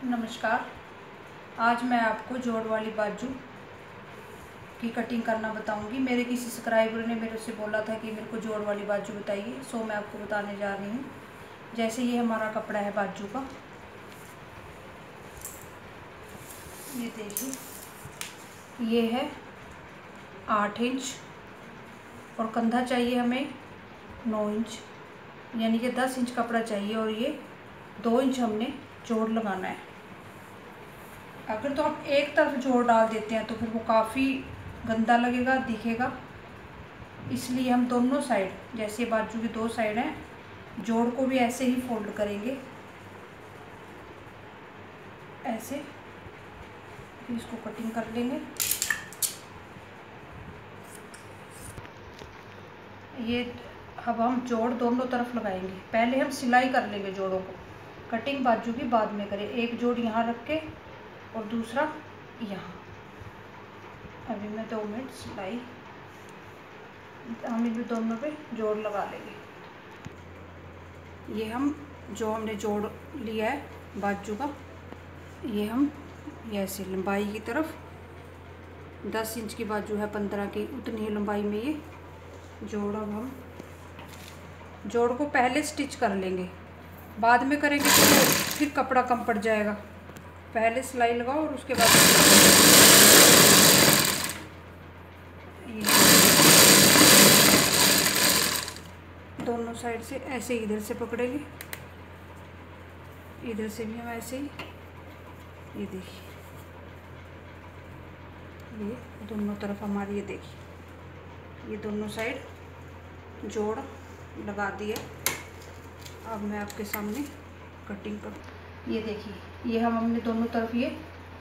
नमस्कार। आज मैं आपको जोड़ वाली बाजू की कटिंग करना बताऊंगी। मेरे किसी सब्सक्राइबर ने मेरे से बोला था कि मेरे को जोड़ वाली बाजू बताइए, सो मैं आपको बताने जा रही हूँ। जैसे ये हमारा कपड़ा है बाजू का, ये देखिए, ये है 8 इंच और कंधा चाहिए हमें 9 इंच, यानी कि 10 इंच कपड़ा चाहिए और ये 2 इंच हमने जोड़ लगाना है। अगर तो आप एक तरफ जोड़ डाल देते हैं तो फिर वो काफ़ी गंदा लगेगा, दिखेगा। इसलिए हम दोनों साइड, जैसे बाजू की 2 साइड हैं, जोड़ को भी ऐसे ही फोल्ड करेंगे, ऐसे। फिर इसको कटिंग कर लेंगे। ये अब हम जोड़ दोनों तरफ लगाएंगे। पहले हम सिलाई कर लेंगे जोड़ों को, कटिंग बाजू की बाद में करें। एक जोड़ यहाँ रख के और दूसरा यहाँ। अभी मैं 2 मिनट सिलाई, हम इन दोनों पे जोड़ लगा लेंगे। ये हम जो हमने जोड़ लिया है बाजू का, ये हम ऐसे लंबाई की तरफ 10 इंच की बाजू है 15 की, उतनी ही लंबाई में ये जोड़। अब हम जोड़ को पहले स्टिच कर लेंगे, बाद में करेंगे तो फिर कपड़ा कम पड़ जाएगा। पहले सिलाई लगाओ और उसके बाद दोनों साइड से ऐसे इधर से पकड़ेंगे, इधर से भी हम ऐसे ही। ये देखिए, ये दोनों तरफ हमारी, ये देखिए, ये दोनों साइड जोड़ लगा दिए। अब मैं आपके सामने कटिंग कर, ये देखिए, ये हमने दोनों तरफ ये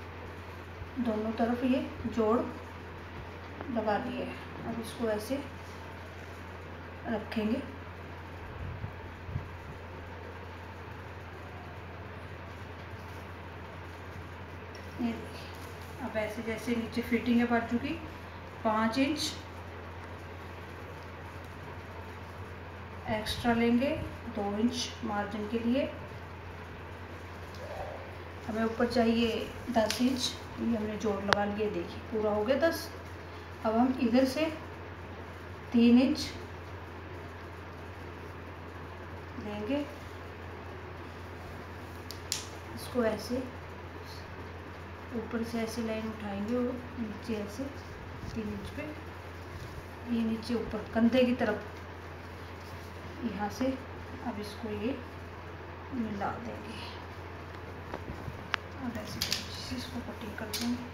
जोड़ लगा दिए है। अब इसको ऐसे रखेंगे। ये देखिए, अब ऐसे जैसे नीचे फिटिंग है बाजू की 5 इंच एक्स्ट्रा लेंगे, 2 इंच मार्जिन के लिए। हमें ऊपर चाहिए 10 इंच, ये हमने जोड़ लगा लिए। देखिए, पूरा हो गया 10। अब हम इधर से 3 इंच लेंगे, इसको ऐसे ऊपर से ऐसे लाइन उठाएंगे और नीचे ऐसे 3 इंच पे, ये नीचे ऊपर कंधे की तरफ यहाँ से। अब इसको ये मिला देंगे और ऐसे इसको कटिंग कर देंगे।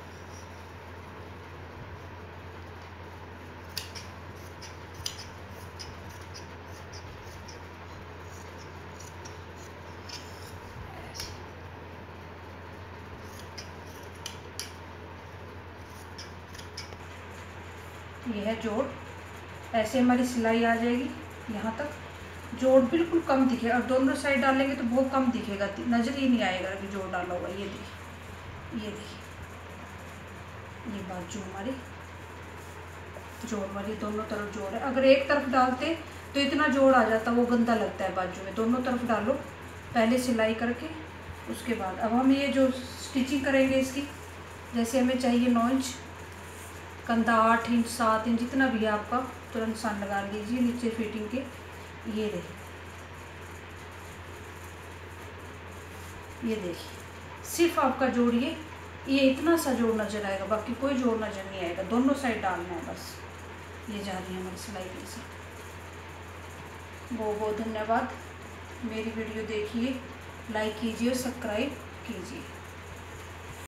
ये है जोड़, ऐसे हमारी सिलाई आ जाएगी यहाँ तक। जोड़ बिल्कुल कम दिखे, और दोनों साइड डालेंगे तो बहुत कम दिखेगा, नज़र ही नहीं आएगा कि जोड़ डाला हुआ। ये देखिए, ये बाजू हमारी जोड़ वाली, दोनों तरफ जोड़ है। अगर एक तरफ डालते तो इतना जोड़ आ जाता, वो गंदा लगता है बाजू में। दोनों तरफ डालो, पहले सिलाई करके उसके बाद। अब हम ये जो स्टिचिंग करेंगे इसकी, जैसे हमें चाहिए 9 इंच कंधा, 8 इंच, 7 इंच, जितना भी है आपका, तुरंत सान लगा लीजिए नीचे फिटिंग के। ये देखिए, सिर्फ आपका जोड़ ये इतना सा जोड़ नजर आएगा, बाकी कोई जोड़ नजर नहीं आएगा। दोनों साइड डालना है बस। ये जा रही है हमारी सिलाई के साथ। बहुत बहुत धन्यवाद। मेरी वीडियो देखिए, लाइक कीजिए, सब्सक्राइब कीजिए।